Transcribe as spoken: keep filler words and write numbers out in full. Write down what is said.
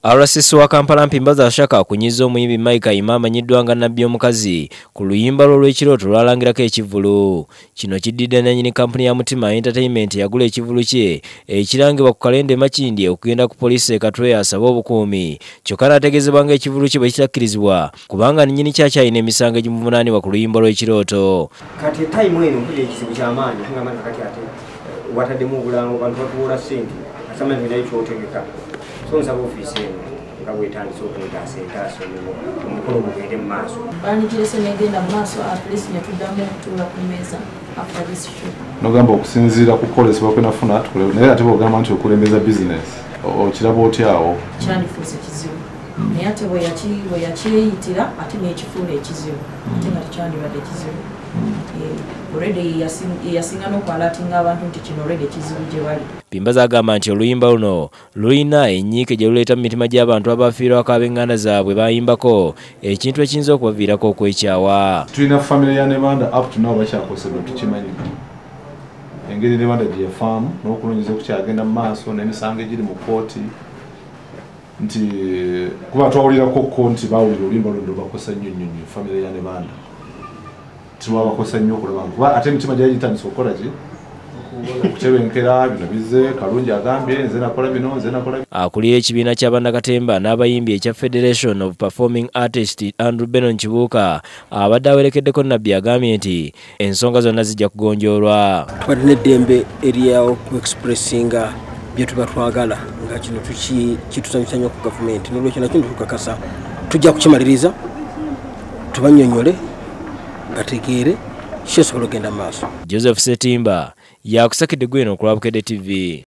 R C C wa Kampala Mpimbaza ashaka akunyiza omuyimbi Mike Ayima amanyiddwa nga Nabbi Omukazi ku luyimba lw'ekirooto lwalangirako ekivvulu. Kino kiddidde nannyini kampuni ya Mutima Entertainment yagula ekivvulu kye ekirangibwa ku kalende Makindye okugenda ku poliisi e Katwe asaba obukuumi. Kyokka n'ategeezebwa ng'ekivvulu kye bwe kitakkirizibwa kubanga nnyini kyakyalina emisango egimuvunaanibwa ku luyimba lw'ekirooto. Kati tayimu eno mpulira ekizibu ky'amaanyi ngamba kakati ate wataddemu obulango abantu batuwola ssente asama ninayo kyotegeka. So nsaba ofiisi eno nga bwetandisa okwetaasa entaasa omukolo gugende mu maaso. Banikirese negenda mu maaso at least ne tuddamu okutuula ku mmeeza after this show. Nogamba okusinziira ku kolesebwa kwe nafuna naye ate bw'ogamba nti okulembeza bizinesi okiraba otyawo? Kyandifuuse kizibu naye ate bwe yakyeyitira ate n'ekifuula ekizibu ate nga tekyandibadde kizibu. Already yasinga n'okwalatinga abantu nti kino already kizibu gye bali. Mpimbaza agamba nti oluyimba luno lulina ennyiike gye luleeta mu mitima gy'abantu abafiirwako ab'enganda zaabwe bayimbako ekintu ekiyinza okubaviirako okwekyawa. Tulina famire ya Nebanda up to now bakyakosedwa tukimanyi. Engeri Nebanda gye yafaamu n'okulungiza okukyagenda mu maaso n'emisango egiri mu kooti nti kuba twawulirako ko nti baawulira oluyimba luno bakosa nnyo nnyo nnyo famire ya Nebanda. Tiwabakosa nnyo okulaba kuba ate emitima gyali gitandise okukola ki okutebenkera bino bize Kalungi agambye nze nakola bino nze nakola. Akulira ekibiina ky'abannakatemba n'abayimbi ekya Federation of Performing Artists Andrew Benon Kibuuka abadde awerekeddeko Nabbi agambye nti ensonga zonna zijja kugonjoolwa. Twadde n'eddembe eryawo ku expressinga bye tuba twagala nga kino kitusanyusa nnyo ku gavumenti n'olwekyo nakyo tukakasa tujja kukimaliriza tubannyonnyole bategeere kyesobola okugenda mu maaso. Joseph Setimba yakusakidde gweno ku Lwabukedde T V.